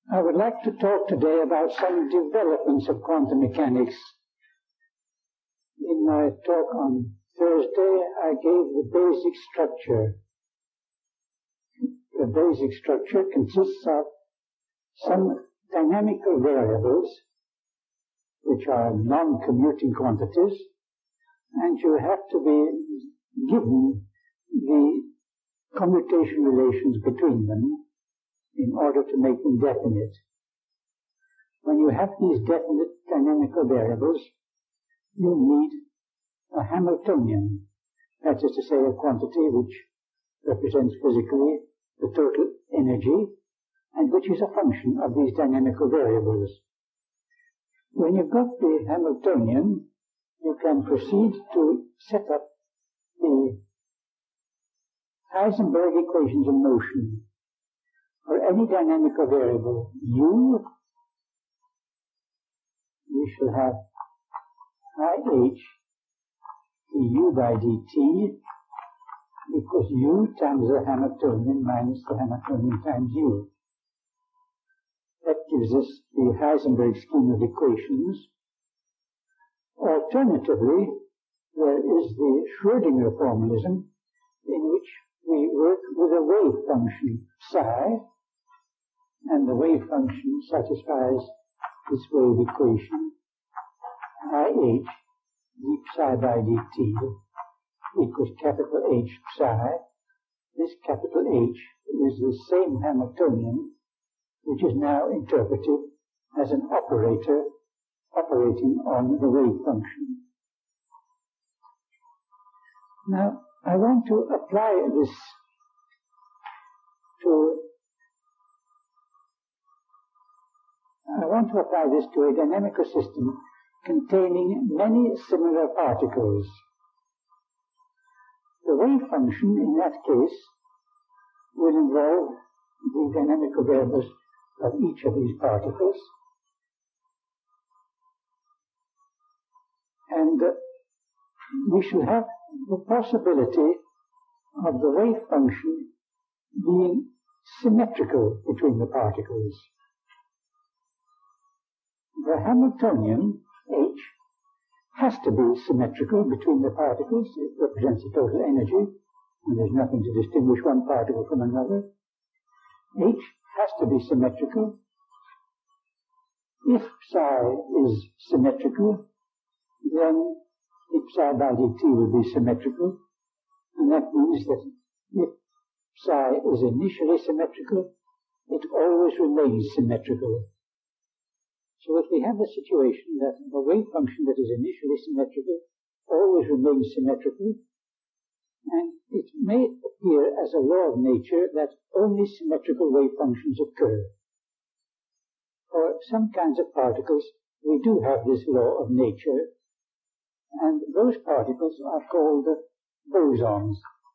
I would like to talk today about some developments of quantum mechanics. In my talk on Thursday, I gave the basic structure. The basic structure consists of some dynamical variables, which are non-commuting quantities, and you have to be given the commutation relations between them in order to make them definite. When you have these definite dynamical variables, you need a Hamiltonian, that is to say, a quantity which represents physically the total energy and which is a function of these dynamical variables. When you've got the Hamiltonian, you can proceed to set up the Heisenberg equations of motion. For any dynamical variable u, we shall have IH du by dt equals u times the Hamiltonian minus the Hamiltonian times u. That gives us the Heisenberg scheme of equations. Alternatively, there is the Schrödinger formalism, in which we work with a wave function psi, and the wave function satisfies this wave equation, IH d psi by dt equals capital H psi. This capital H is the same Hamiltonian which is now interpreted as an operator operating on the wave function. Now, I want to apply this to a dynamical system containing many similar particles. The wave function in that case will involve the dynamical variables of each of these particles, and we shall have the possibility of the wave function being symmetrical between the particles. The Hamiltonian, H, has to be symmetrical between the particles. It represents the total energy, and there's nothing to distinguish one particle from another. H has to be symmetrical. If psi is symmetrical, then d psi by dt will be symmetrical, and that means that if psi is initially symmetrical, it always remains symmetrical. So if we have the situation that the wave function that is initially symmetrical always remains symmetrical, and it may appear as a law of nature that only symmetrical wave functions occur. For some kinds of particles, we do have this law of nature, and those particles are called bosons.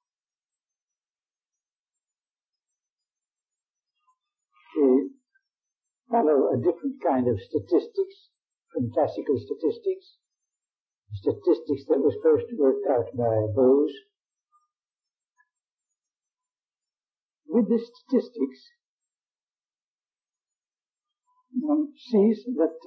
They follow a different kind of statistics from classical statistics, statistics that was first worked out by Bose. With the statistics, one sees that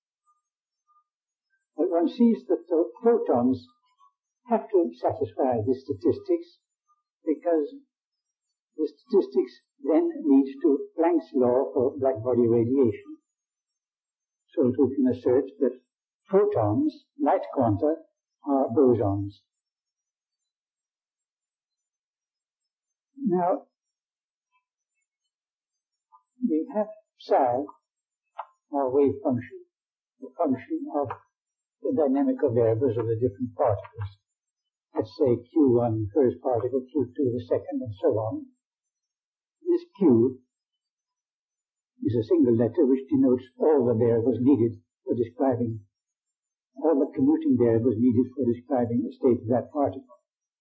the photons have to satisfy the statistics, because the statistics then lead to Planck's law for blackbody radiation. So that we can assert that photons, light quanta, are bosons. Now, we have psi, our wave function, the function of the dynamical variables of the different particles. Let's say Q1 first particle, Q2 the second, and so on. This Q is a single letter which denotes all the variables needed for describing, all the commuting variables needed for describing the state of that particle.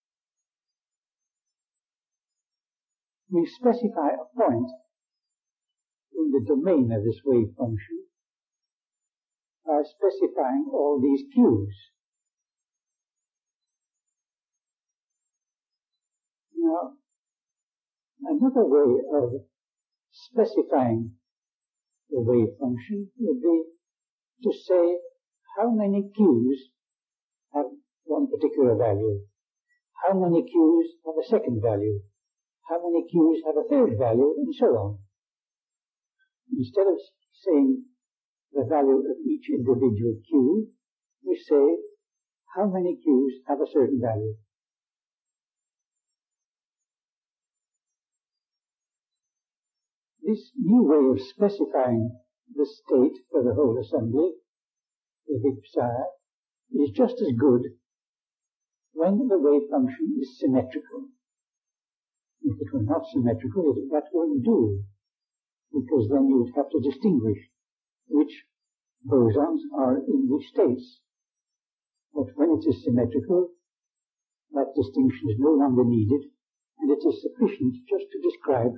We specify a point in the domain of this wave function by specifying all these Q's. Now, another way of specifying the wave function would be to say how many q's have one particular value, how many q's have a second value, how many q's have a third value, and so on. Instead of saying the value of each individual q, we say how many q's have a certain value. This new way of specifying the state for the whole assembly, the big psi, is just as good when the wave function is symmetrical. If it were not symmetrical, that won't do, because then you would have to distinguish which bosons are in which states. But when it is symmetrical, that distinction is no longer needed, and it is sufficient just to describe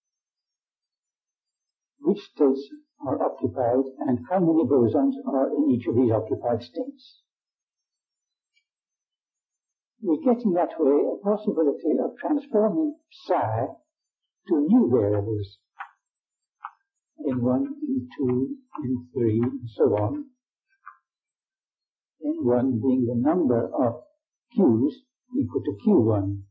which states are occupied and how many bosons are in each of these occupied states. We get in that way a possibility of transforming psi to new variables, n1, n2, n3, and so on, n1 being the number of q's equal to q1.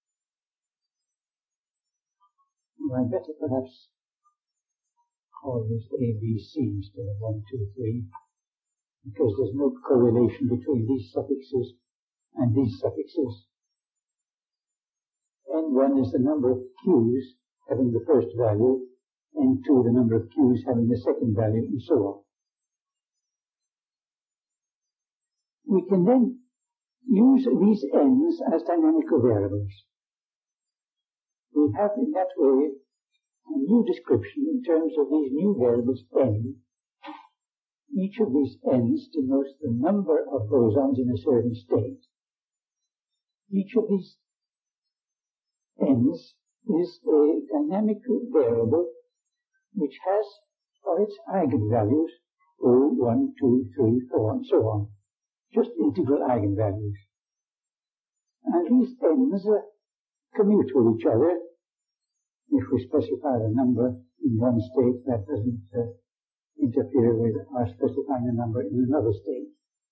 Well, I'd better perhaps call this A, B, C instead of 1, 2, 3, because there's no correlation between these suffixes and these suffixes. N1 is the number of q's having the first value, N2 the number of q's having the second value, and so on. We can then use these n's as dynamical variables. We have in that way a new description in terms of these new variables n. Each of these n's denotes the number of bosons in a certain state. Each of these n's is a dynamical variable which has for its eigenvalues 0, 1, 2, 3, 4, and so on. Just integral eigenvalues. And these n's commute with each other. If we specify the number in one state, that doesn't interfere with our specifying a number in another state.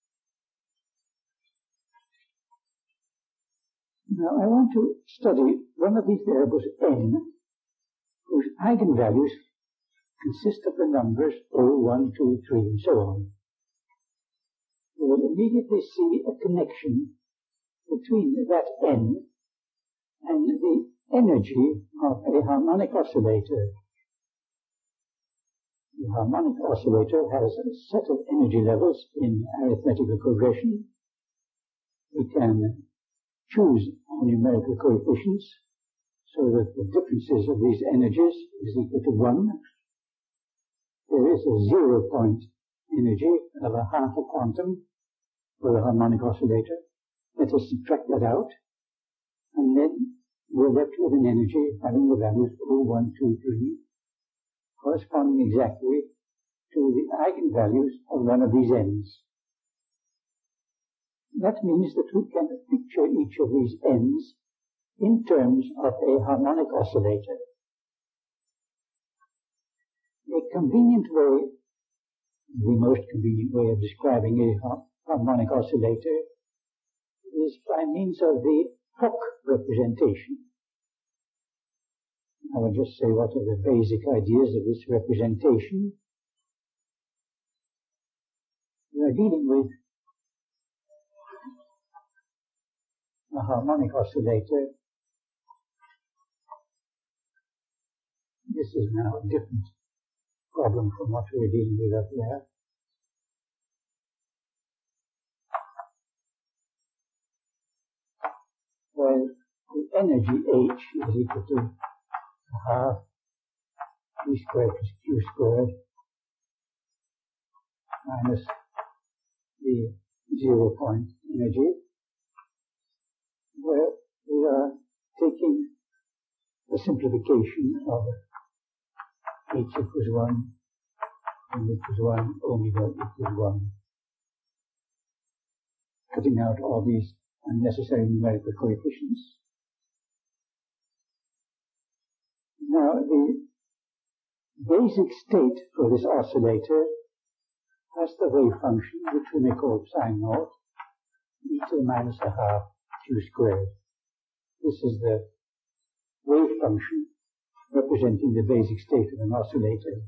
Now I want to study one of these variables n, whose eigenvalues consist of the numbers 0, 1, 2, 3, and so on. We will immediately see a connection between that n and the energy of a harmonic oscillator. The harmonic oscillator has a set of energy levels in arithmetical progression. We can choose numerical coefficients so that the differences of these energies is equal to 1. There is a 0 point energy of a half a quantum for the harmonic oscillator. Let us subtract that out, and then we're left with an energy having the values 0, 1, 2, 3, corresponding exactly to the eigenvalues of one of these n's. That means that we can picture each of these n's in terms of a harmonic oscillator. A convenient way, the most convenient way of describing a harmonic oscillator is by means of the Fock representation. I will just say what are the basic ideas of this representation. We are dealing with a harmonic oscillator. This is now a different problem from what we were dealing with up there. Well, the energy H is equal to half E squared plus Q squared minus the 0 point energy, where we are taking the simplification of H equals 1, M equals 1, omega equals 1, cutting out all these unnecessary numerical coefficients. Now, the basic state for this oscillator has the wave function, which we may call sine naught, e to the minus a half q squared. This is the wave function representing the basic state of an oscillator.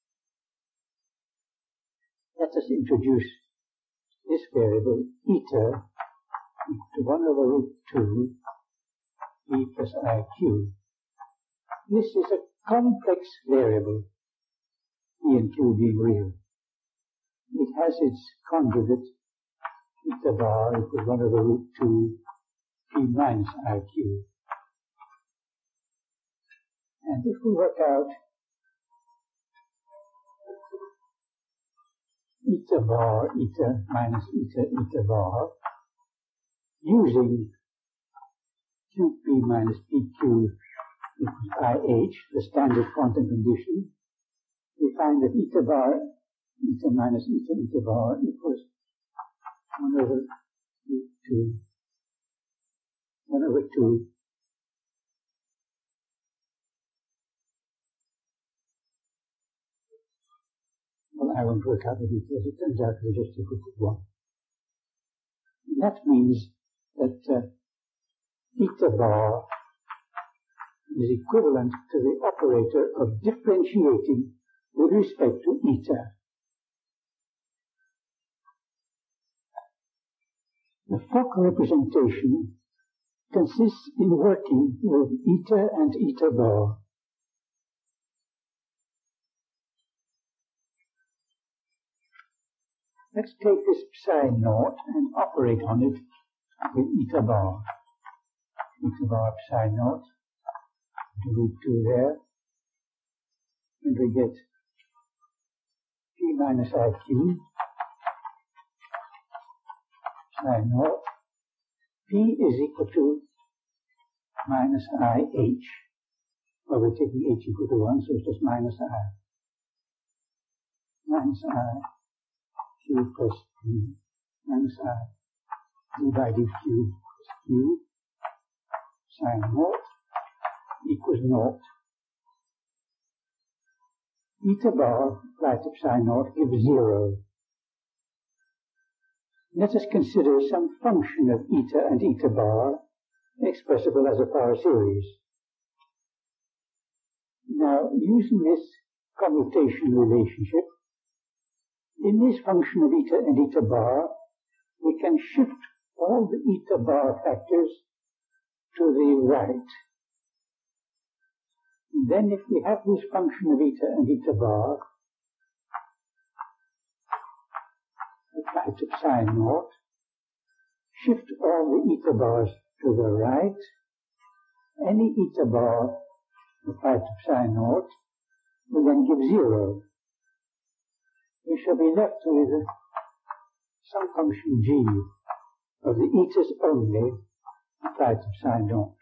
Let us introduce this variable eta equal to 1 over root 2 e plus iq. This is a complex variable, e and q being real. It has its conjugate, eta bar equals 1 over root 2 p minus iq. And if we work out eta bar, eta minus eta bar, using qp minus pq equals ih, the standard quantum condition, we find that eta bar, eta minus eta bar equals 1 over root 2, 1 over 2 well, I won't work out the details. It turns out we just equal to 1. And that means that eta bar is equivalent to the operator of differentiating with respect to eta. The Fock representation consists in working with eta and eta bar. Let's take this psi naught and operate on it with eta bar. Eta bar psi naught, root 2 there, and we get p minus iq, psi naught. P is equal to minus ih. Well, we're taking h equal to 1, so it's just minus I. Minus I. Q plus P minus I d by dq plus Q sine naught equals naught. Eta bar applied to psi naught gives 0. Let us consider some function of eta and eta bar expressible as a power series. Now, using this commutation relationship, in this function of eta and eta bar, we can shift all the eta bar factors to the right. And then if we have this function of eta and eta bar applied to psi naught, shift all the eta bars to the right, any eta bar applied to psi naught will then give 0. We shall be left with some function g of the etas only applied to psi naught.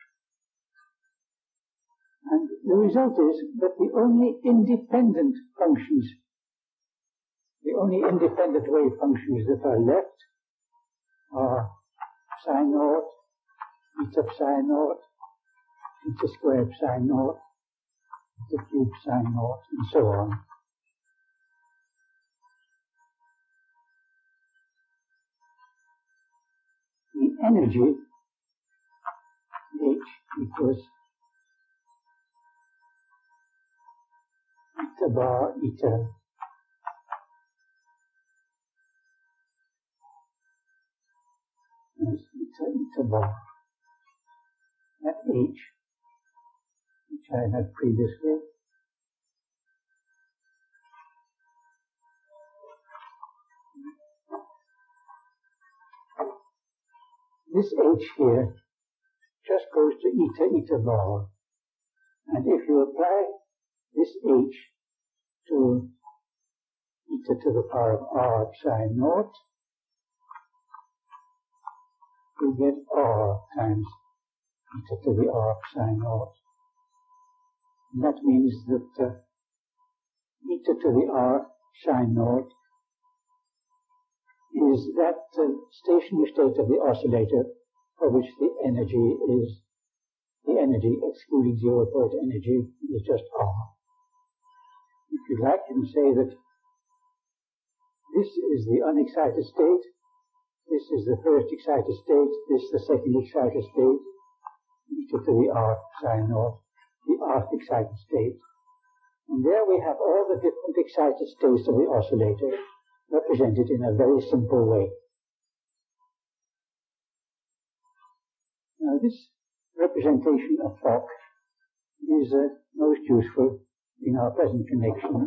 And the result is that the only independent functions, the only independent wave functions that are left are psi naught, eta psi naught, eta squared psi naught, eta cube psi naught, and so on. The energy, H equals eta bar eta eta bar at H, which I had previously. This H here just goes to eta bar. And if you apply this H to eta to the power of r psi naught, you get r times eta to the r psi naught. And that means that eta to the r psi naught is that stationary state of the oscillator for which the energy excluding 0 point energy, is just R. you like, you can say that this is the unexcited state, this is the first excited state, this is the second excited state, each of the arc sine naught, the arc excited state. And there we have all the different excited states of the oscillator represented in a very simple way. Now this representation of Fock is most useful in our present connection.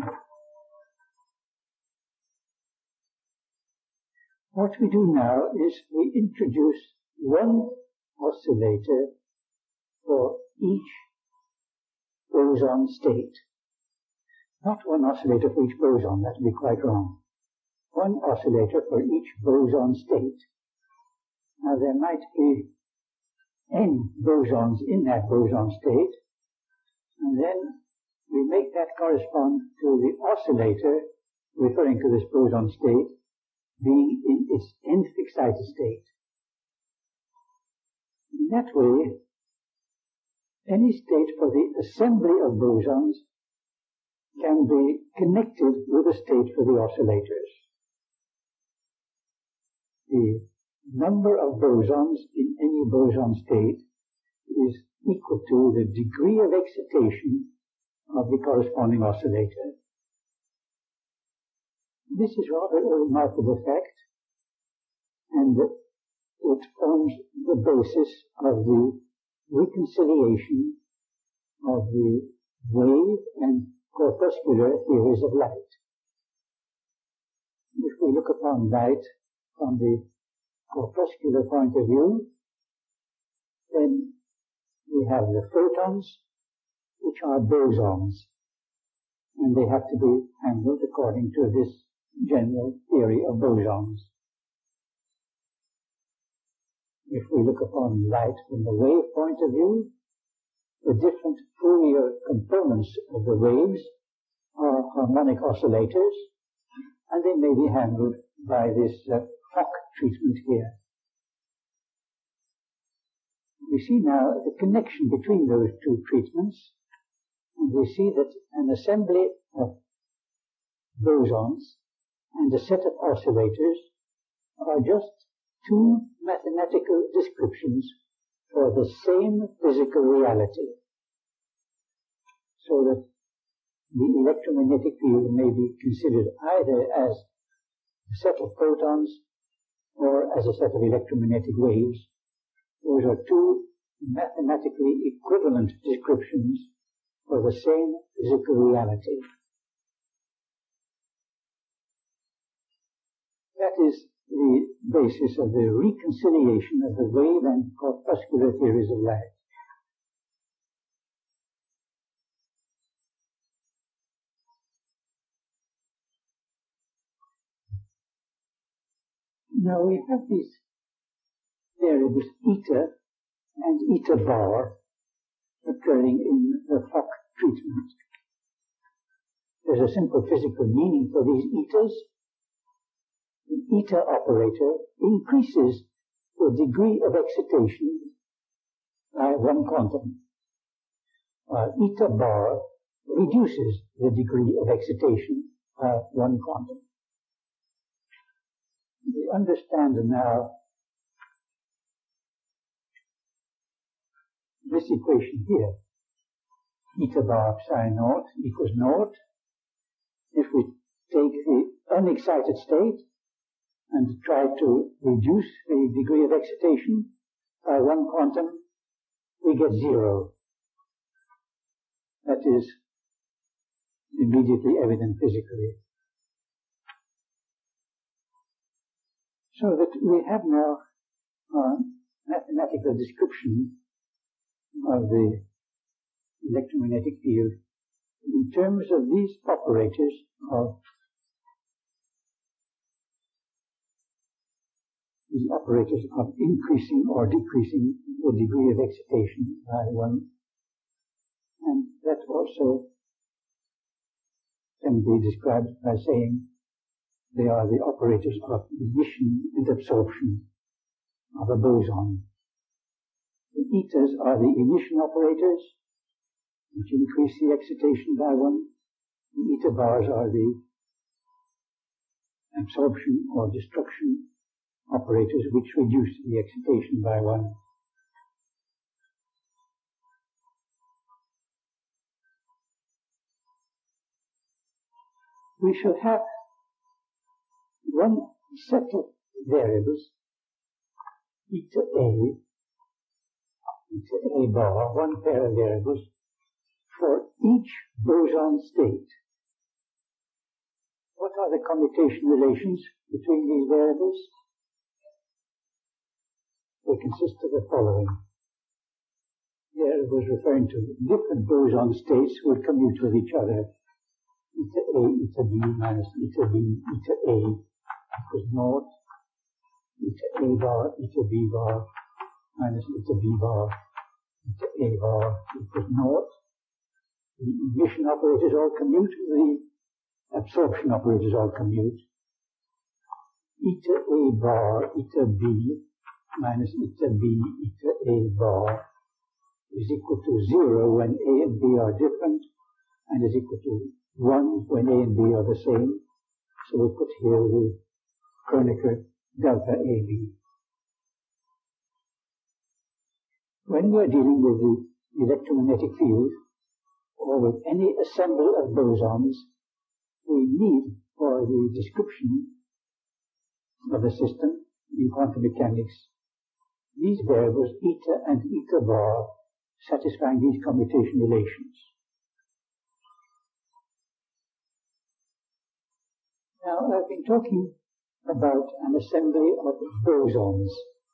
What we do now is we introduce one oscillator for each boson state. Not one oscillator for each boson, that would be quite wrong. One oscillator for each boson state. Now there might be n bosons in that boson state, and then we make that correspond to the oscillator referring to this boson state being in its nth excited state. In that way, any state for the assembly of bosons can be connected with a state for the oscillators. The number of bosons in any boson state is equal to the degree of excitation of the corresponding oscillator. This is rather a remarkable fact, and it forms the basis of the reconciliation of the wave and corpuscular theories of light. If we look upon light from the corpuscular point of view, then we have the photons, which are bosons, and they have to be handled according to this general theory of bosons. If we look upon light from the wave point of view, the different Fourier components of the waves are harmonic oscillators, and they may be handled by this Fock treatment here. We see now the connection between those two treatments, and we see that an assembly of bosons and a set of oscillators are just two mathematical descriptions for the same physical reality, so that the electromagnetic field may be considered either as a set of photons or as a set of electromagnetic waves. Those are two mathematically equivalent descriptions for the same physical reality. That is the basis of the reconciliation of the wave and corpuscular theories of light. Now we have these variables eta and eta bar occurring in the Fock treatment. There's a simple physical meaning for these etas. The eta operator increases the degree of excitation by one quantum, while eta bar reduces the degree of excitation by one quantum. We understand now this equation here. Eta bar psi naught equals naught. If we take the unexcited state and try to reduce the degree of excitation by one quantum, we get zero. That is immediately evident physically. So that we have now a mathematical description of the electromagnetic field in terms of these operators of increasing or decreasing the degree of excitation by one, and that also can be described by saying they are the operators of emission and absorption of a boson. The etas are the emission operators, which increase the excitation by one. The eta bars are the absorption or destruction operators which reduce the excitation by one. We shall have one set of variables, eta A bar, one pair of variables for each boson state. What are the commutation relations between these variables? They consist of the following. Variables referring to different boson states will commute with each other. Eta A, eta B minus eta B, eta A equals naught. Eta A bar, eta B bar minus eta B bar, eta A bar equals naught. The emission operators all commute, the absorption operators all commute. Eta A bar, eta B minus eta B, eta A bar is equal to 0 when A and B are different, and is equal to 1 when A and B are the same. So we put here the Kronecker delta AB. When we are dealing with the electromagnetic field, or with any assembly of bosons, we need, for the description of the system in quantum mechanics, these variables eta and eta bar satisfying these commutation relations. Now, I've been talking about an assembly of bosons.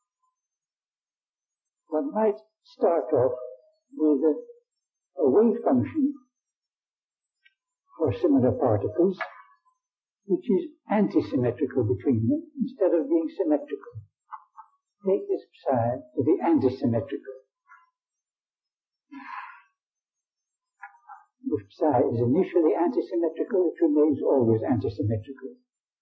One might start off with a wave function for similar particles, which is antisymmetrical between them instead of being symmetrical. Take this psi to be antisymmetrical. If psi is initially antisymmetrical, it remains always antisymmetrical.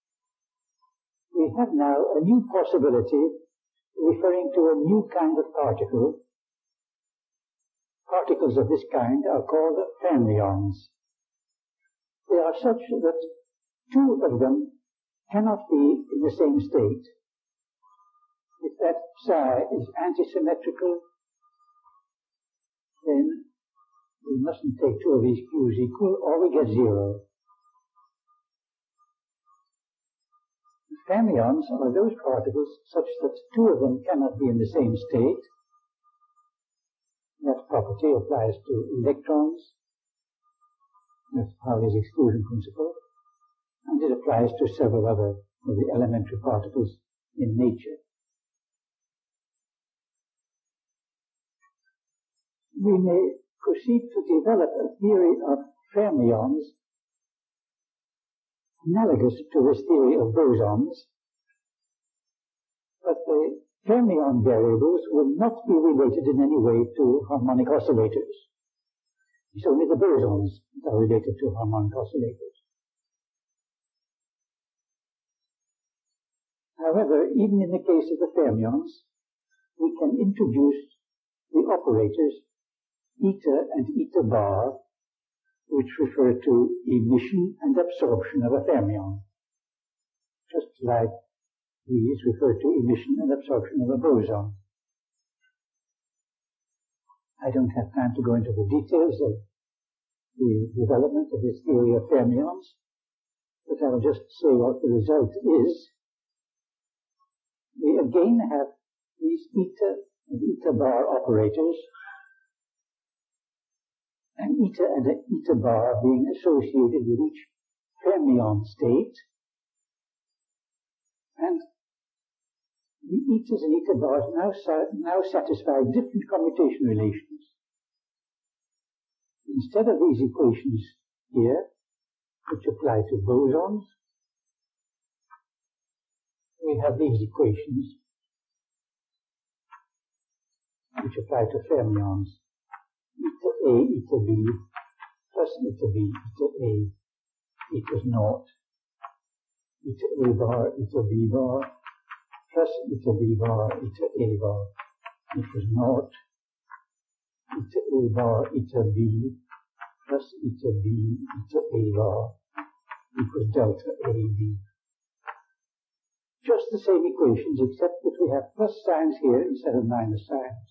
We have now a new possibility referring to a new kind of particle. Particles of this kind are called fermions. They are such that two of them cannot be in the same state. If that psi is antisymmetrical, then we mustn't take two of these q's equal, or we get 0. Fermions are those particles such that two of them cannot be in the same state. That property applies to electrons. That's Pauli's exclusion principle. And it applies to several other of the elementary particles in nature. We may proceed to develop a theory of fermions analogous to this theory of bosons, but the fermion variables will not be related in any way to harmonic oscillators. It's only the bosons that are related to harmonic oscillators. However, even in the case of the fermions, we can introduce the operators eta and eta bar, which refer to emission and absorption of a fermion, just like these refer to emission and absorption of a boson. I don't have time to go into the details of the development of this theory of fermions, but I will just say what the result is. We again have these eta and eta bar operators, and eta bar being associated with each fermion state, and the etas and eta bars now satisfy different commutation relations. Instead of these equations here, which apply to bosons, we have these equations which apply to fermions. Eta A, eta B, plus eta B, eta A equals naught. Eta A bar, eta B bar, plus eta B bar, eta A bar equals naught. Eta A bar, eta B, plus eta B, eta A bar equals delta AB. Just the same equations, except that we have plus signs here instead of minus signs.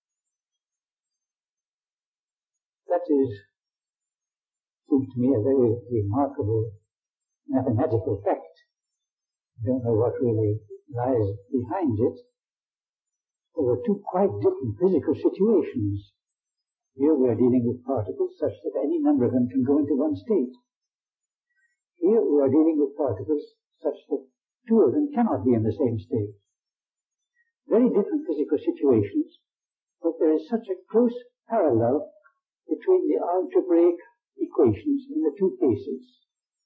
That seems to me a very remarkable mathematical fact. I don't know what really lies behind it. There were two quite different physical situations. Here we are dealing with particles such that any number of them can go into one state. Here we are dealing with particles such that two of them cannot be in the same state. Very different physical situations, but there is such a close parallel between the algebraic equations in the two cases.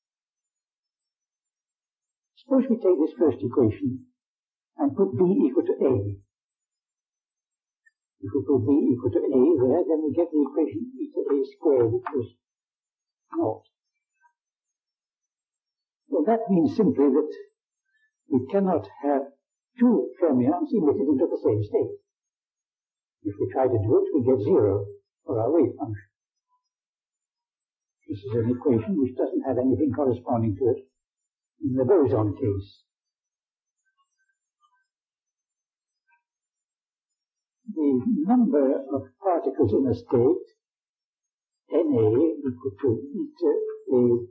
Suppose we take this first equation and put B equal to A. If we put B equal to A there, then we get the equation eta A squared equals 0. Well, that means simply that we cannot have two fermions emitted into the same state. If we try to do it, we get 0 for our wave function. This is an equation which doesn't have anything corresponding to it in the boson case. The number of particles in a state, Na equal to eta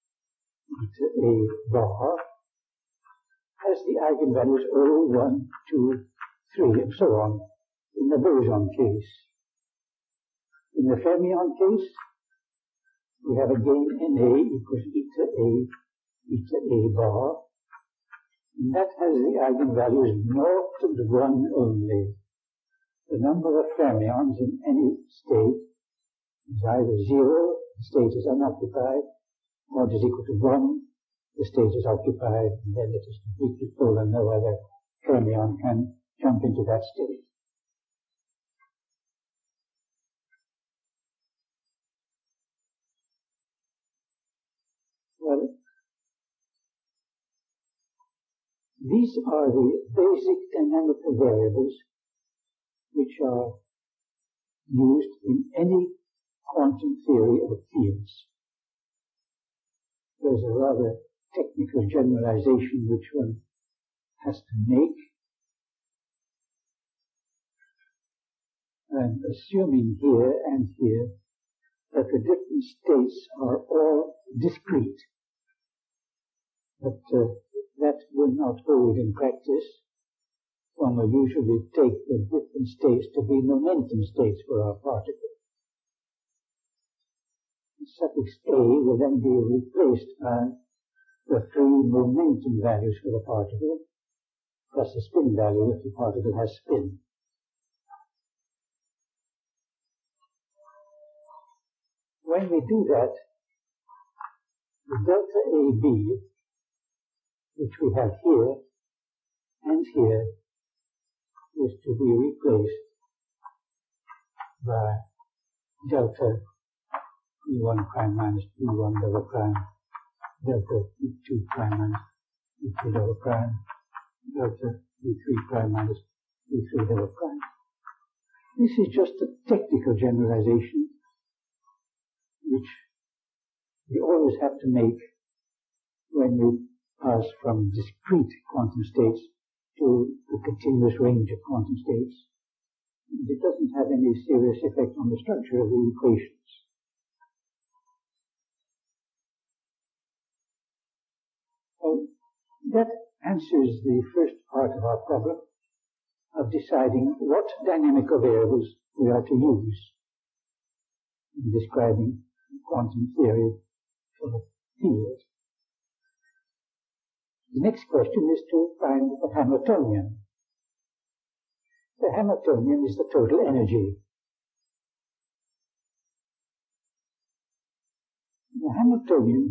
A bar, has the eigenvalues 0, 1, 2, 3, and so on in the boson case. In the fermion case, we have again Na equals eta A bar, and that has the eigenvalues 0 and 1 only. The number of fermions in any state is either 0, the state is unoccupied, or it is equal to 1, the state is occupied, and then it is completely full and no other fermion can jump into that state. Well, these are the basic dynamical variables which are used in any quantum theory of fields. There's a rather technical generalization which one has to make, and assuming here and here that the different states are all discrete, but that will not hold in practice. One will usually take the different states to be momentum states for our particle. The suffix A will then be replaced by the three momentum values for the particle, plus the spin value if the particle has spin. When we do that, the delta AB, which we have here and here, is to be replaced by delta E1 prime minus E1 double prime, delta E2 prime minus E2 double prime, delta E3 prime minus E3 double prime. This is just a technical generalization which we always have to make when we pass from discrete quantum states to the continuous range of quantum states. And it doesn't have any serious effect on the structure of the equations. So that answers the first part of our problem of deciding what dynamical variables we are to use in describing quantum theory for the field. The next question is to find the Hamiltonian. The Hamiltonian is the total energy. The Hamiltonian,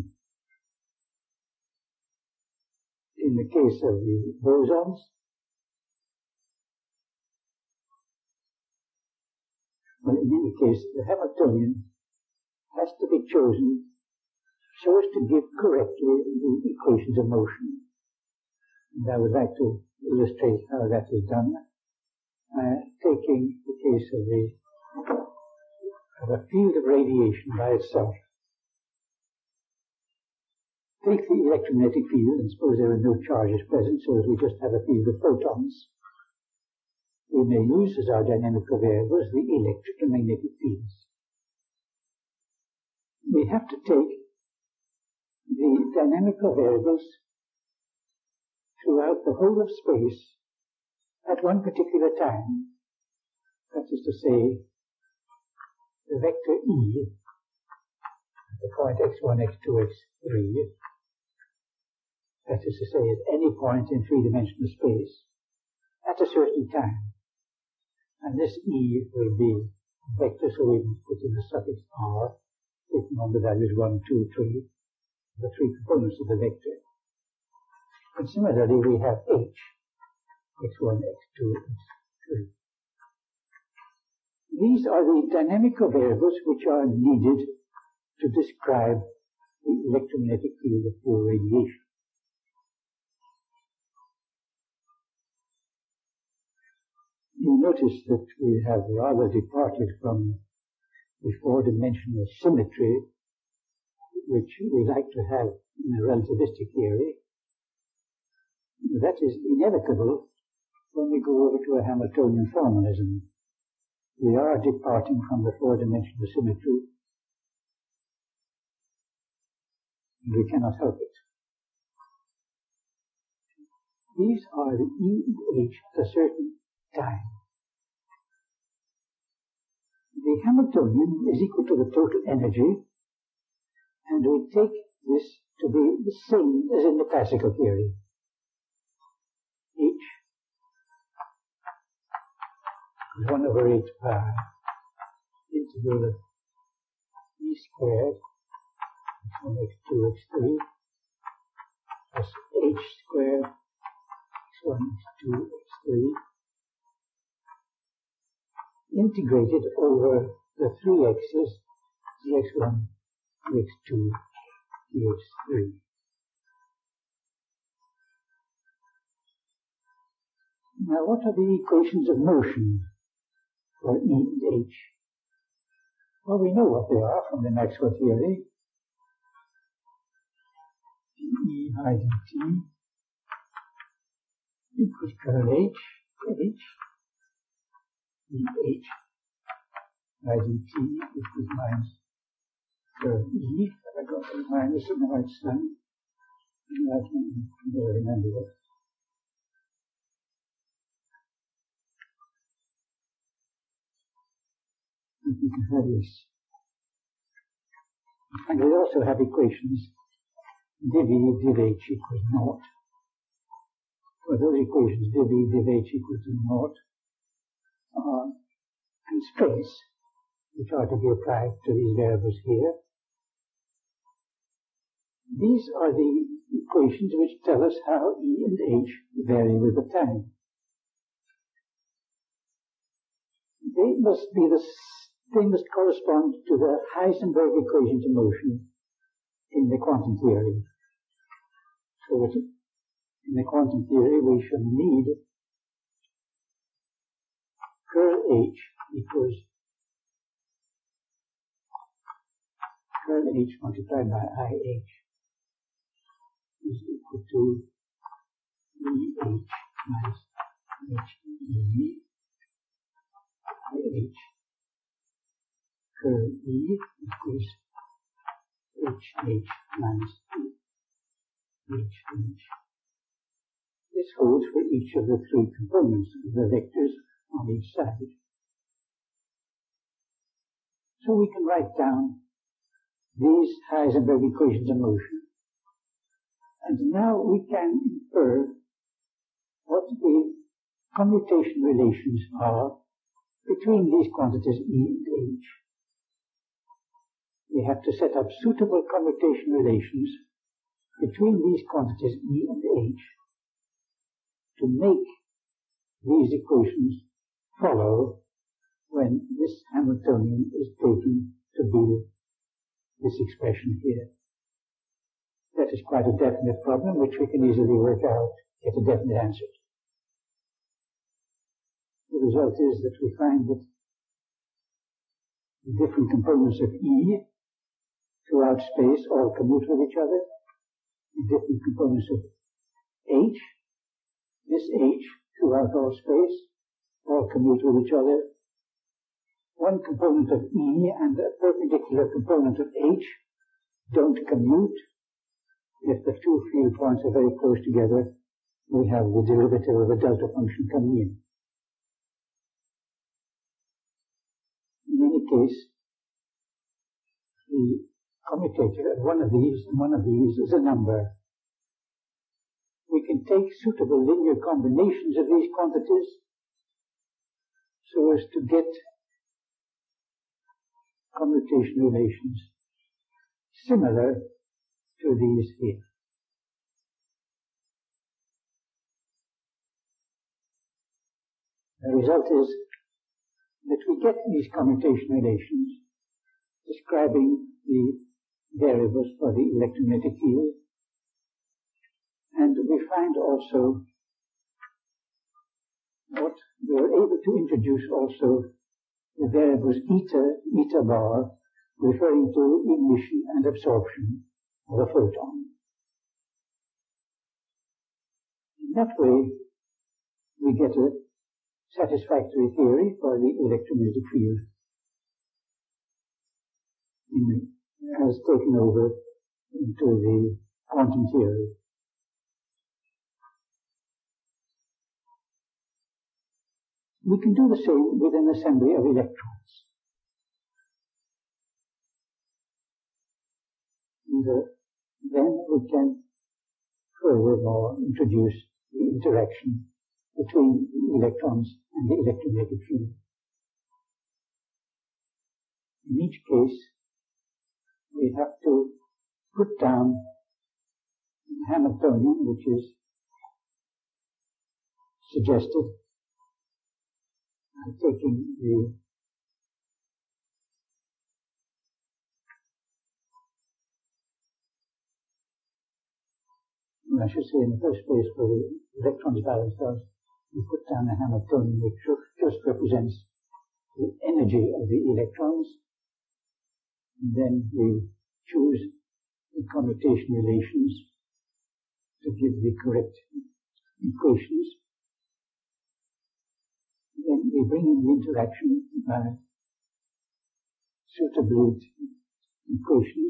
in the case of the bosons, well, in any case, the Hamiltonian has to be chosen so as to give correctly the equations of motion. And I would like to illustrate how that is done, taking the case of the of a field of radiation by itself. Take the electromagnetic field and suppose there are no charges present, so that we just have a field of photons. We may use as our dynamical variables the electric and magnetic fields. We have to take the dynamical variables throughout the whole of space at one particular time. That is to say, the vector E at the point x1, x2, x3, that is to say, at any point in three-dimensional space, at a certain time. And this E will be a vector, so we put in the suffix R, taking on the values 1, 2, 3, the three components of the vector. And similarly, we have H, x1, x2, x3. These are the dynamical variables which are needed to describe the electromagnetic field of pure radiation. You notice that we have rather departed from the four-dimensional symmetry which we like to have in a relativistic theory. That is inevitable when we go over to a Hamiltonian formalism. We are departing from the four-dimensional symmetry, and we cannot help it. These are the E and H at a certain time. The Hamiltonian is equal to the total energy, and we take this to be the same as in the classical theory. H is 1 over 8 pi integral of E squared x1, x2, x3 plus H squared x1, x2, x3 integrated over the three x's, dx1, dx2, dx3. Now, what are the equations of motion for E and H? Well, we know what they are from the Maxwell theory. dE by dt equals curl H, dH by dt equals minus curl E. I got the minus in the right side, and I can remember that. We can have this. And we also have equations div E, div H equals naught. For those equations, div E, div H equals to naught are constraints which are to be applied to these variables here. These are the equations which tell us how E and H vary with the time. They must correspond to the Heisenberg equations of motion in the quantum theory. So that in the quantum theory we shall need curl H equals curl H multiplied by IH is equal to EH minus HE IH. Curl E equals HH minus HH. This holds for each of the three components of the vectors on each side. So we can write down these Heisenberg equations of motion, and now we can infer what the commutation relations are between these quantities E and H. We have to set up suitable commutation relations between these quantities E and H to make these equations follow when this Hamiltonian is taken to be this expression here. That is quite a definite problem which we can easily work out, get a definite answer to. The result is that we find that The different components of E throughout space all commute with each other. The different components of H, this H throughout all space, all commute with each other. One component of E and a perpendicular component of H don't commute. If the two field points are very close together, we have the derivative of the delta function coming in. In any case, the commutator of one of these and one of these is a number. We can take suitable linear combinations of these quantities so as to get commutation relations similar to these here. The result is that we get these commutation relations describing the variables for the electromagnetic field, and we find also what we are able to introduce also the variables eta bar, referring to emission and absorption of a photon. In that way, we get a satisfactory theory for the electromagnetic field has taken over into the quantum theory. We can do the same with an assembly of electrons. Then we can furthermore introduce the interaction between the electrons and the electromagnetic field. In each case, we have to put down the Hamiltonian, which is suggested by taking the I should say in the first place for the electrons by themselves, we put down the Hamiltonian, which just represents the energy of the electrons, and then we choose the commutation relations to give the correct equations. Then we bring in the interaction by suitable equations.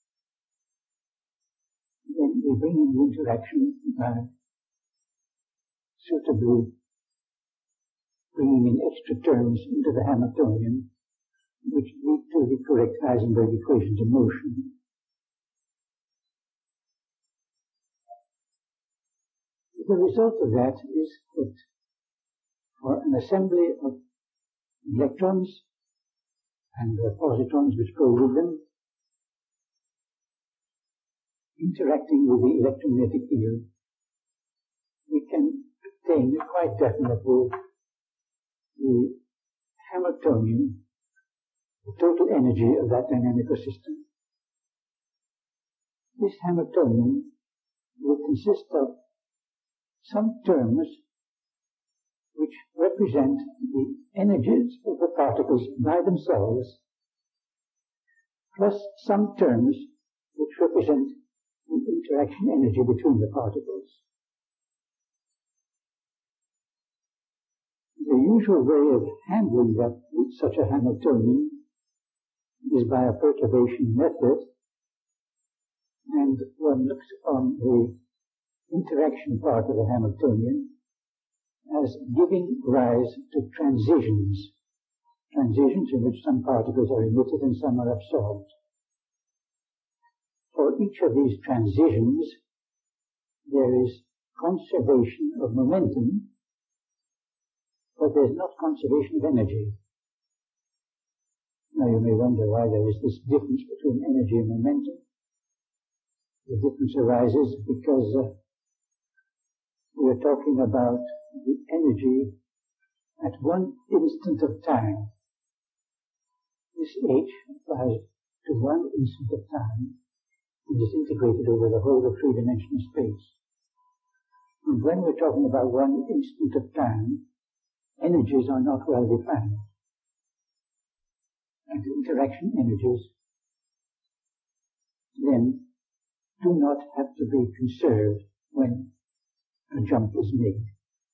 Then we bring in the interaction by suitably bringing in extra terms into the Hamiltonian, which lead to the correct Heisenberg equations of motion. The result of that is that for an assembly of electrons and the positons which go with them, interacting with the electromagnetic field, we can obtain quite definitely the Hamiltonian, the total energy of that dynamical system. This Hamiltonian will consist of some terms which represent the energies of the particles by themselves, plus some terms which represent the interaction energy between the particles. The usual way of handling such a Hamiltonian is by a perturbation method, and one looks on the interaction part of the Hamiltonian as giving rise to transitions in which some particles are emitted and some are absorbed. For each of these transitions, there is conservation of momentum, but there is not conservation of energy. Now you may wonder why there is this difference between energy and momentum. The difference arises because we are talking about the energy at one instant of time. This H applies to one instant of time and is integrated over the whole of three-dimensional space. And when we're talking about one instant of time, energies are not well defined. and interaction energies then do not have to be conserved when a jump is made.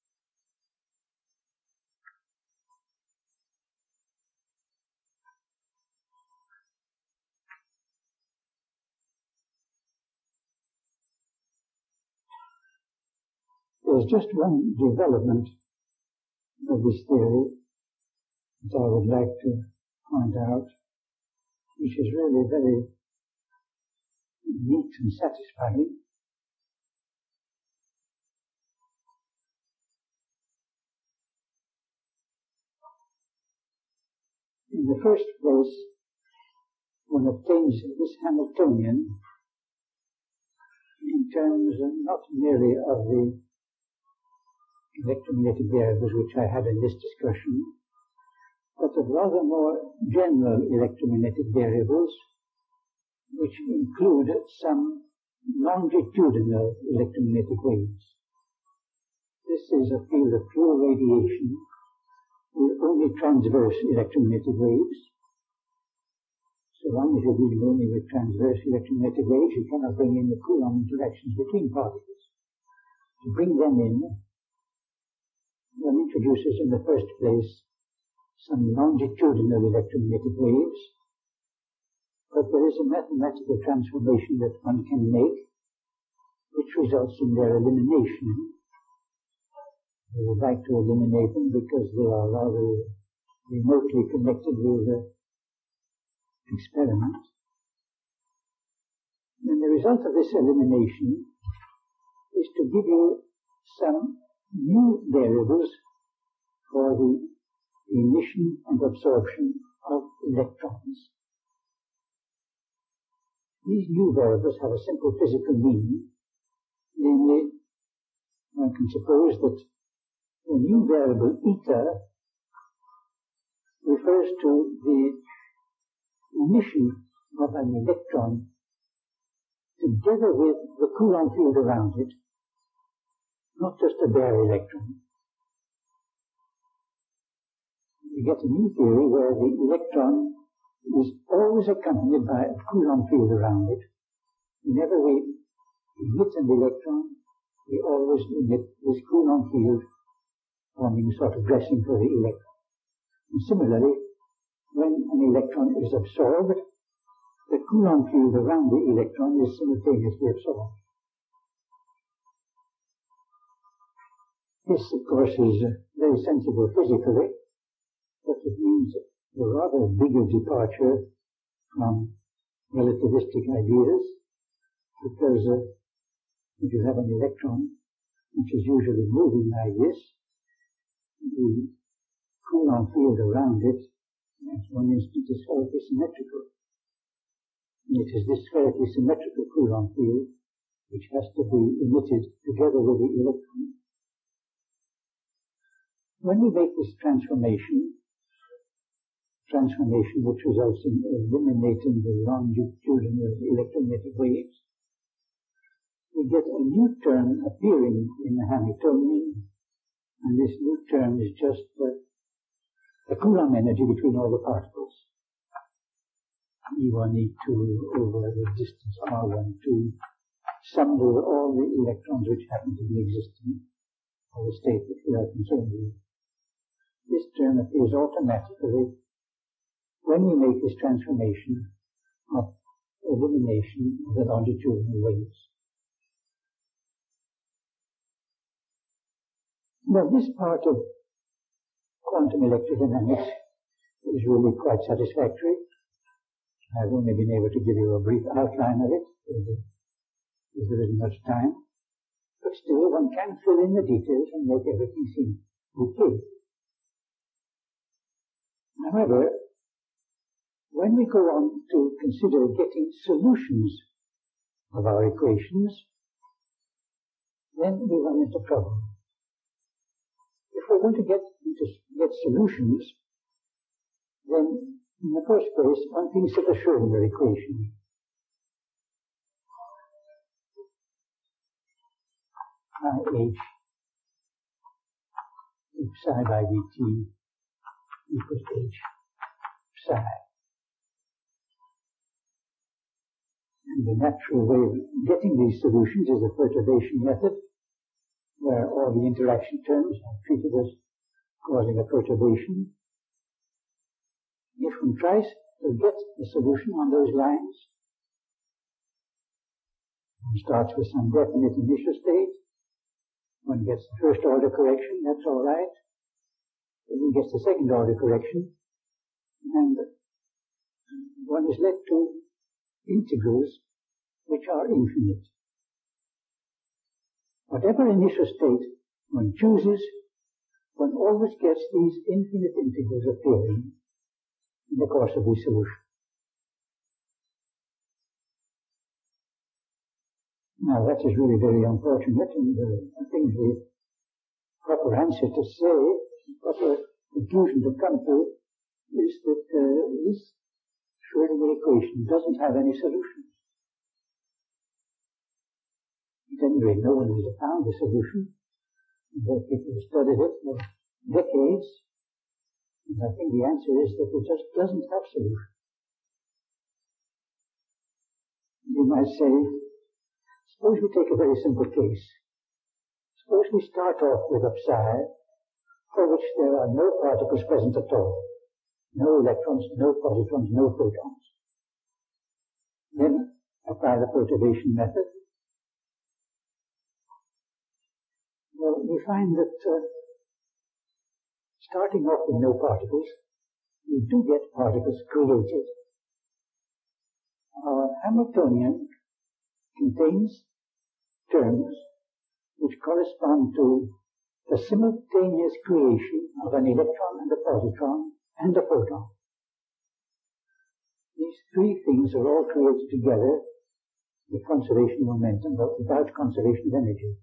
There's just one development of this theory that I would like to point out, which is really very neat and satisfying. In the first place, one obtains this Hamiltonian in terms not merely of the electromagnetic variables which I had in this discussion, but of rather more general electromagnetic variables which include some longitudinal electromagnetic waves. This is a field of pure radiation with only transverse electromagnetic waves. So long as you're dealing only with transverse electromagnetic waves, you cannot bring in the Coulomb interactions between particles. To bring them in, one introduces in the first place some longitudinal electromagnetic waves, but there is a mathematical transformation that one can make which results in their elimination. We would like to eliminate them because they are rather remotely connected with the experiment. And the result of this elimination is to give you some new variables for the emission and absorption of electrons. These new variables have a simple physical meaning, namely, one can suppose that the new variable eta refers to the emission of an electron together with the Coulomb field around it, not just a bare electron. You get a new theory where the electron is always accompanied by a Coulomb field around it. Whenever we emit an electron, we always emit this Coulomb field forming a sort of dressing for the electron. And similarly, when an electron is absorbed, the Coulomb field around the electron is simultaneously absorbed. This, of course, is very sensible physically, but it means a rather bigger departure from relativistic ideas, because if you have an electron which is usually moving like this, the Coulomb field around it at one instant is spherically symmetrical. And it is this spherically symmetrical Coulomb field which has to be emitted together with the electron. When we make this transformation which results in eliminating the longitudinal electromagnetic waves, we get a new term appearing in the Hamiltonian, and this new term is just the Coulomb energy between all the particles. E1, E2 over the distance R1, 2, summed over all the electrons which happen to be existing, or the state that we are concerned with. This term appears automatically when we make this transformation of elimination of the longitudinal waves. Now, this part of quantum electrodynamics is really quite satisfactory. I've only been able to give you a brief outline of it, because there isn't much time. But still, one can fill in the details and make everything seem okay. However, when we go on to consider getting solutions of our equations, then we run into trouble. If we're going to get solutions, then in the first place, one thinks of the Schrödinger equation. IH psi by dt equals h psi. The natural way of getting these solutions is the perturbation method, where all the interaction terms are treated as causing a perturbation. If one tries to get the solution on those lines, one starts with some definite initial state, one gets the first order correction, that's all right. Then one gets the second order correction, and one is led to integrals which are infinite. Whatever initial state one chooses, one always gets these infinite integrals appearing in the course of the solution. Now that is really very unfortunate, and I think the proper answer to say, the proper conclusion to come to, is that this Schrödinger equation doesn't have any solutions. At any rate, no one has found a solution. The people have studied it for decades, and I think the answer is that it just doesn't have solution. You might say, suppose we take a very simple case. Suppose we start off with a psi for which there are no particles present at all. No electrons, no positrons, no photons. Then apply the perturbation method. Well, we find that starting off with no particles, we do get particles created. Our Hamiltonian contains terms which correspond to the simultaneous creation of an electron and a positron and a photon. These three things are all created together with conservation of momentum, but without conservation of energy.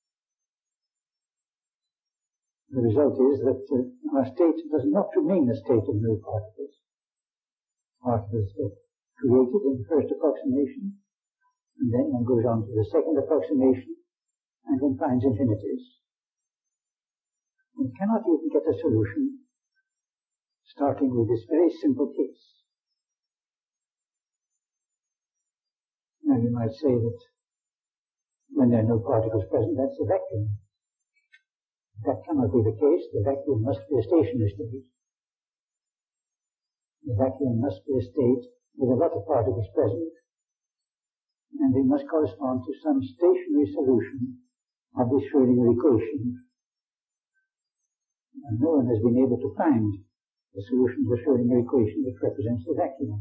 The result is that our state does not remain a state of no particles. Particles get created in the first approximation, and then one goes on to the second approximation, and one finds infinities. One cannot even get a solution starting with this very simple case. Now you might say that when there are no particles present, that's a vacuum. That cannot be the case. The vacuum must be a stationary state. The vacuum must be a state with a lot of particles present, and they must correspond to some stationary solution of this Schrödinger equation. And no one has been able to find the solution of the Schrödinger equation which represents the vacuum.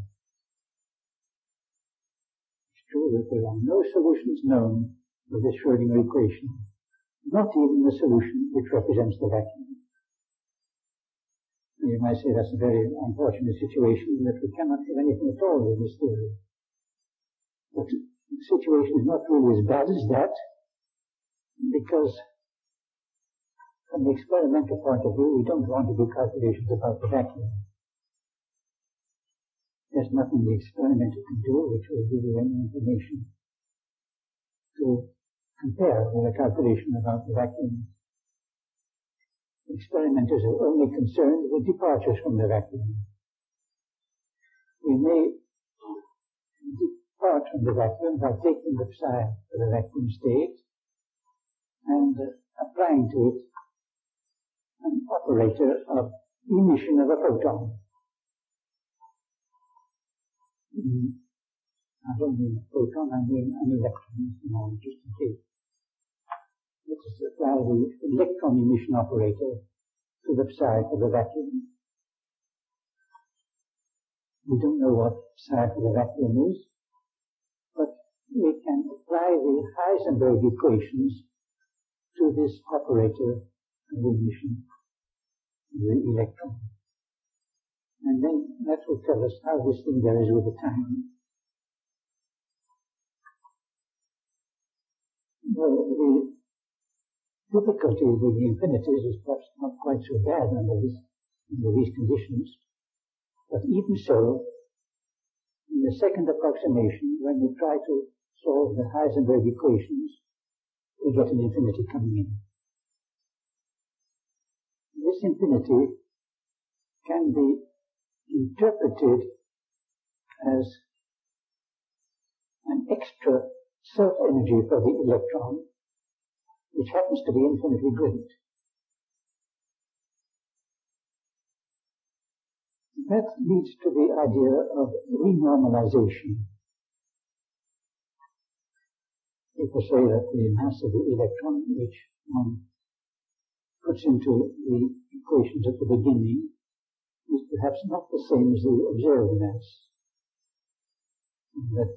It's true that there are no solutions known for this Schrödinger equation, not even the solution which represents the vacuum. You might say that's a very unfortunate situation, that we cannot have anything at all with this theory. But the situation is not really as bad as that, because from the experimental point of view, we don't want to do calculations about the vacuum. There's nothing the experimenter can do which will give you any information to compare with a calculation about the vacuum. The experimenters are only concerned with departures from the vacuum. We may depart from the vacuum by taking the psi for the vacuum state and applying to it an operator of emission of a photon. I don't mean a photon, I mean an electron, just in case. Let us apply the electron emission operator to the psi for the vacuum. We don't know what psi for the vacuum is, but we can apply the Heisenberg equations to this operator of emission of the electron. And then that will tell us how this thing goes with the time. Well, the difficulty with the infinities is perhaps not quite so bad under these conditions, but even so, in the second approximation, when we try to solve the Heisenberg equations, we get an infinity coming in. This infinity can be interpreted as an extra self-energy for the electron, which happens to be infinitely great. That leads to the idea of renormalization. People say that the mass of the electron, which one puts into the equations at the beginning, is perhaps not the same as the observed mass. And that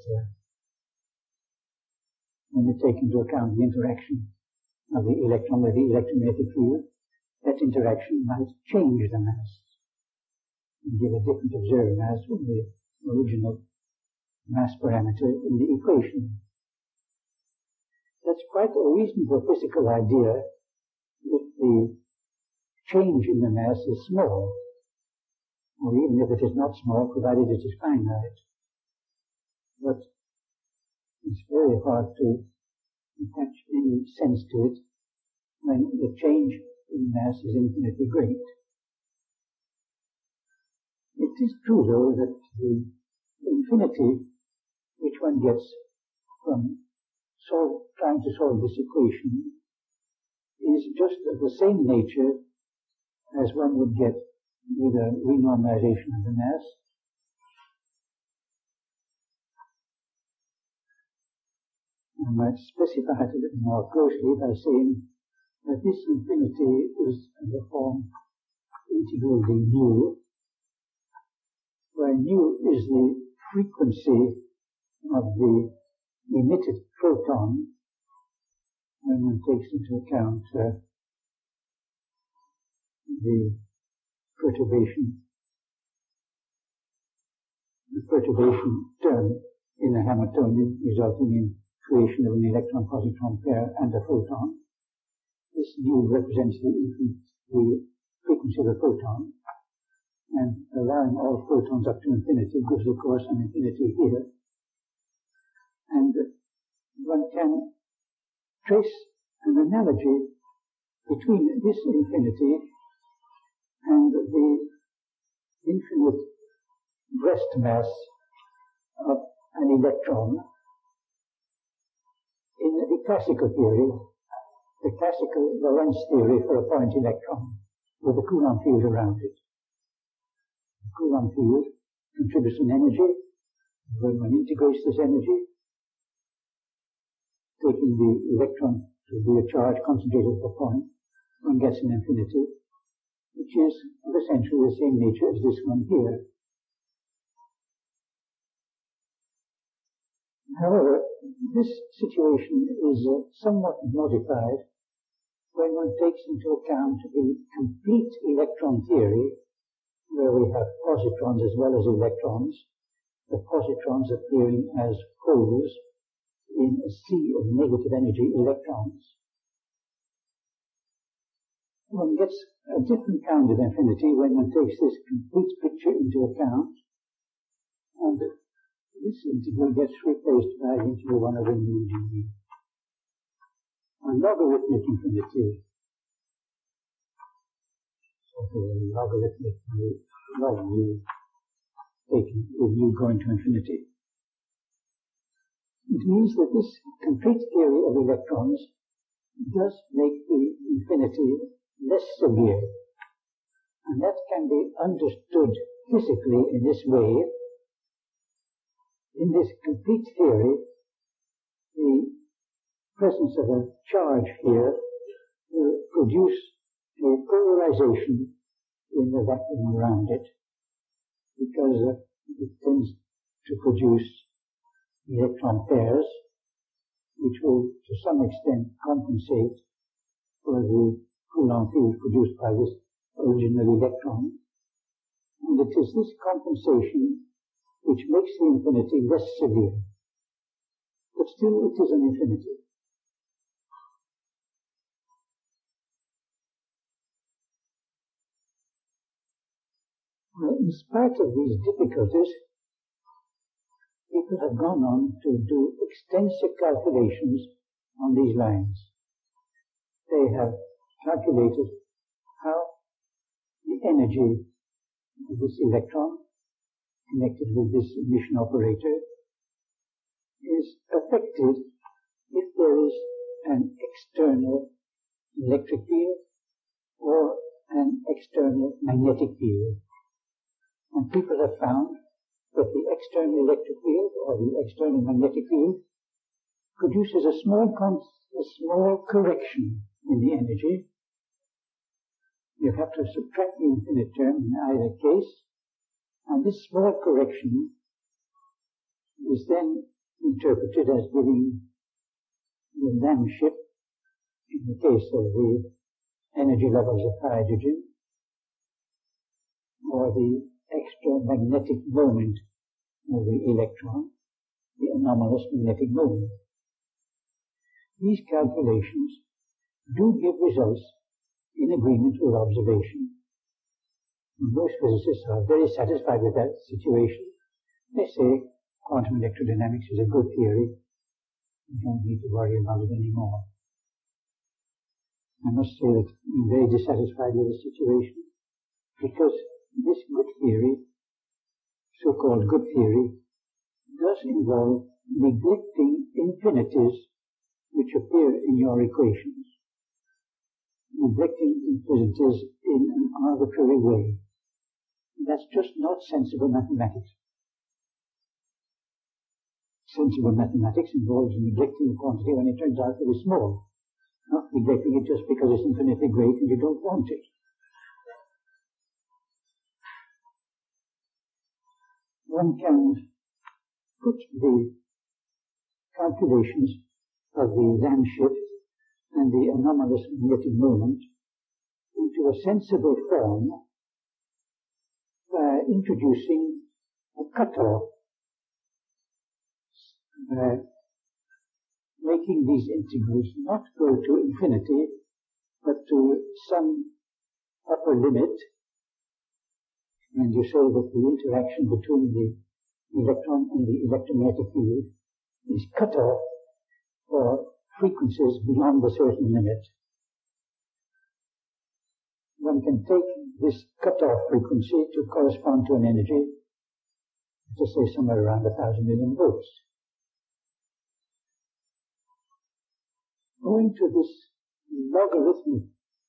when you take into account the interaction of the electron with the electromagnetic field, that interaction might change the mass and give a different observed mass from the original mass parameter in the equation. That's quite a reasonable physical idea if the change in the mass is small, or even if it is not small, provided it is finite. But it's very hard to attach any sense to it when the change in mass is infinitely great. It is true, though, that the infinity which one gets from trying to solve this equation is just of the same nature as one would get with a renormalization of the mass. I might specify it a little more closely by saying that this infinity is of the form integral d nu, where nu is the frequency of the emitted photon when one takes into account the perturbation term in the Hamiltonian, resulting in creation of an electron-positron pair and a photon. This nu represents the frequency of the photon, and allowing all photons up to infinity gives, of course, an infinity here. And one can trace an analogy between this infinity and the infinite rest mass of an electron in the classical theory, the classical Lorentz theory for a point electron, with a Coulomb field around it. The Coulomb field contributes an energy. When one integrates this energy, taking the electron to be a charge concentrated at the point, one gets an infinity, which is essentially the same nature as this one here. However, this situation is somewhat modified when one takes into account the complete electron theory, where we have positrons as well as electrons, the positrons appearing as holes in a sea of negative energy electrons. One gets a different kind of infinity when one takes this complete picture into account, and this integral gets replaced by integral 1 over nu dv. A logarithmic infinity, so the logarithmic log nu, taking with nu going to infinity. It means that this complete theory of electrons does make the infinity less severe, and that can be understood physically in this way. In this complete theory, the presence of a charge here will produce a polarization in the vacuum around it, because it tends to produce electron pairs, which will to some extent compensate for the Coulomb field produced by this original electron. And it is this compensation which makes the infinity less severe. But still it is an infinity. Well, in spite of these difficulties, people have gone on to do extensive calculations on these lines. They have calculated how the energy of this electron connected with this emission operator is affected if there is an external electric field or an external magnetic field. And people have found that the external electric field or the external magnetic field produces a small correction in the energy. You have to subtract the infinite term in either case, and this small correction is then interpreted as giving the Lamb ship, in the case of the energy levels of hydrogen, or the extra magnetic moment of the electron, the anomalous magnetic moment. These calculations do give results in agreement with observation. And most physicists are very satisfied with that situation. They say quantum electrodynamics is a good theory. You don't need to worry about it anymore. I must say that I'm very dissatisfied with the situation because this good theory, so-called good theory, does involve neglecting infinities which appear in your equations, neglecting infinities in an arbitrary way. That's just not sensible mathematics. Sensible mathematics involves neglecting a quantity when it turns out to be small, not neglecting it just because it's infinitely great and you don't want it. One can put the calculations of the Lamb shift and the anomalous magnetic moment into a sensible form by introducing a cutoff, making these integrals not go to infinity but to some upper limit, and you show that the interaction between the electron and the electromagnetic field is cut off for frequencies beyond a certain limit. One can take this cut-off frequency to correspond to an energy, to say somewhere around 1,000 million volts. Owing to this logarithmic,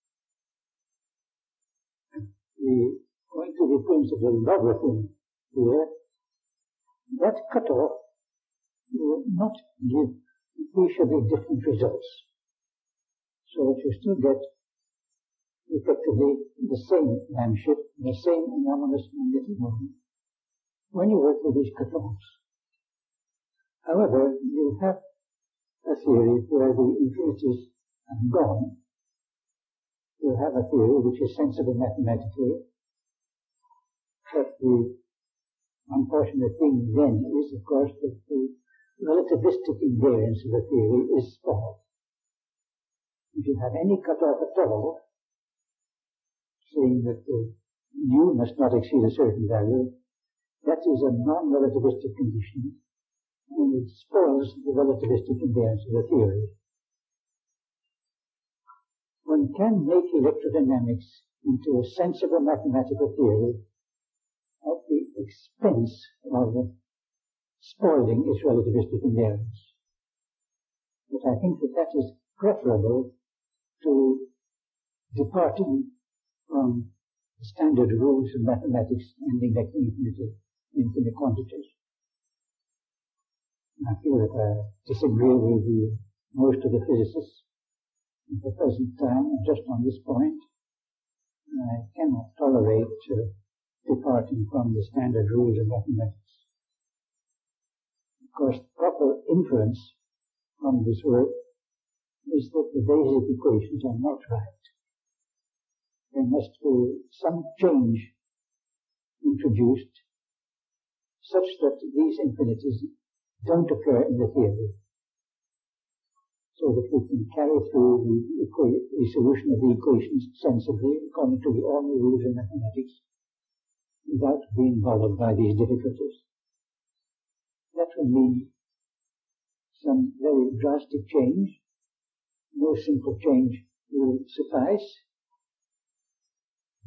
owing to the appearance of the logarithm here, that cut-off will not give appreciably different results. So that you still get effectively the same Lamb shift, the same anomalous magnetic moment when you work with these cutoffs. However, you have a theory where the infinities have gone. You have a theory which is sensible mathematically, but the unfortunate thing then is, of course, that the relativistic invariance of the theory is small. If you have any cutoff at all, saying that the u must not exceed a certain value, that is a non-relativistic condition, and it spoils the relativistic invariance of the theory. One can make electrodynamics into a sensible mathematical theory at the expense of spoiling its relativistic invariance. But I think that that is preferable to departing from the standard rules of mathematics and neglecting infinite quantities. I feel that I disagree with most of the physicists at the present time, just on this point. I cannot tolerate departing from the standard rules of mathematics. Of course, proper inference from this work is that the basic equations are not right. There must be some change introduced such that these infinities don't occur in the theory, so that we can carry through the solution of the equations sensibly according to the ordinary rules of mathematics without being bothered by these difficulties. That will mean some very drastic change. No simple change will suffice.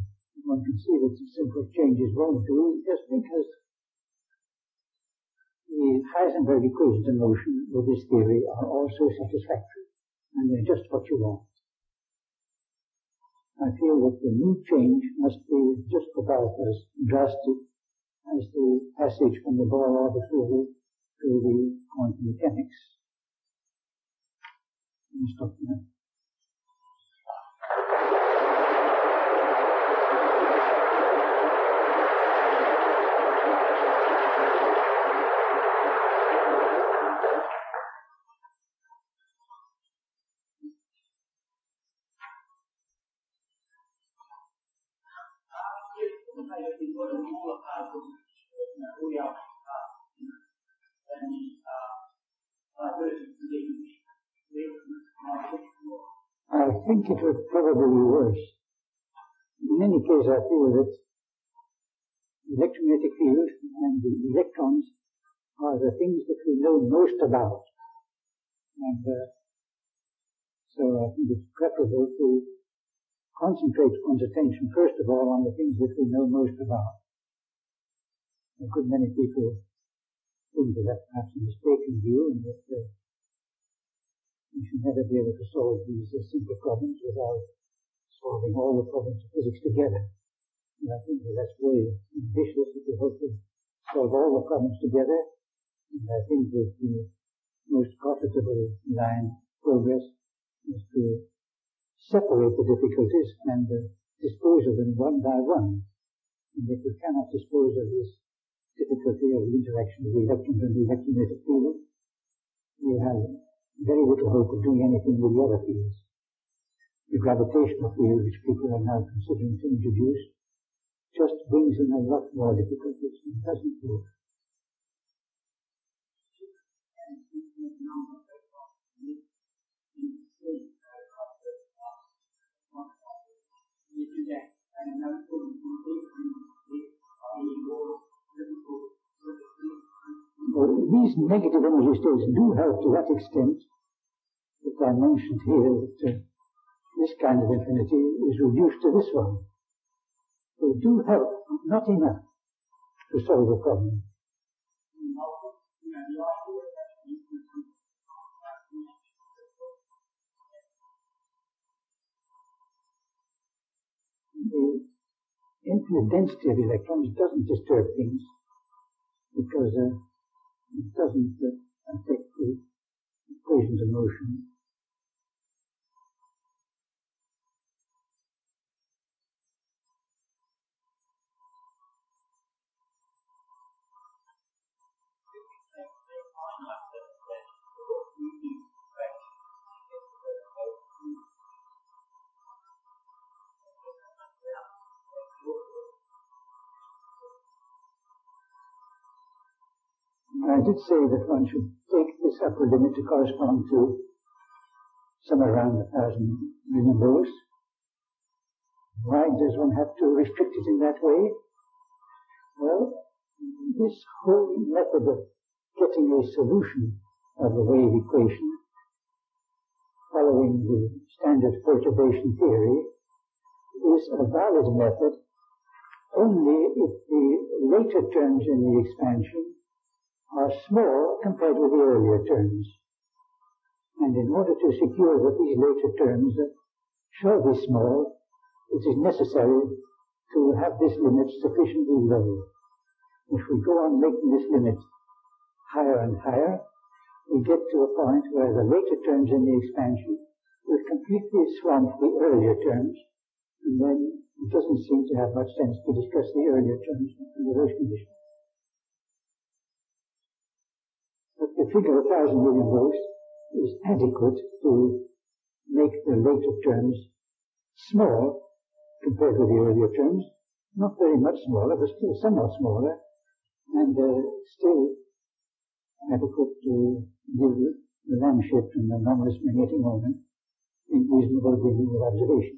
One can see that simple changes won't do just because the Heisenberg equations in motion with this theory are also satisfactory, and they're just what you want. I feel that the new change must be just about as drastic as the passage from the Bohr order theory to the quantum mechanics. Let me stop now. I think it would probably be worse. In any case, I feel that the electromagnetic field and the electrons are the things that we know most about. And so I think it's preferable to concentrate one's attention, first of all, on the things that we know most about. A good many people think that that's perhaps a mistaken view, and that we should never be able to solve these simple problems without solving all the problems of physics together. And I think that that's very ambitious if we hope to solve all the problems together. And I think that the most profitable line of progress is to separate the difficulties and dispose of them one by one. And if we cannot dispose of this difficulty of the interaction of the electrons and the electromagnetic field, we have very little hope of doing anything with the other fields. The gravitational field, which people are now considering to introduce, just brings in a lot more difficulties and doesn't work. Well, these negative energy states do help to that extent that I mentioned here that this kind of infinity is reduced to this one. They do help, not enough, to solve the problem. The infinite density of electrons doesn't disturb things because it doesn't affect the equations of motion. I did say that one should take this upper limit to correspond to somewhere around 1,000 million volts. Why does one have to restrict it in that way? Well, this whole method of getting a solution of the wave equation following the standard perturbation theory is a valid method only if the later terms in the expansion are small compared with the earlier terms. And in order to secure that these later terms shall be small, it is necessary to have this limit sufficiently low. If we go on making this limit higher and higher, we get to a point where the later terms in the expansion will completely swamp the earlier terms, and then it doesn't seem to have much sense to discuss the earlier terms under those conditions. But the figure of 1,000 million volts is adequate to make the later terms small compared with the earlier terms, not very much smaller, but still somewhat smaller, and still adequate to give the lamp shift and the anomalous magnetic moment in reasonable degree of observation.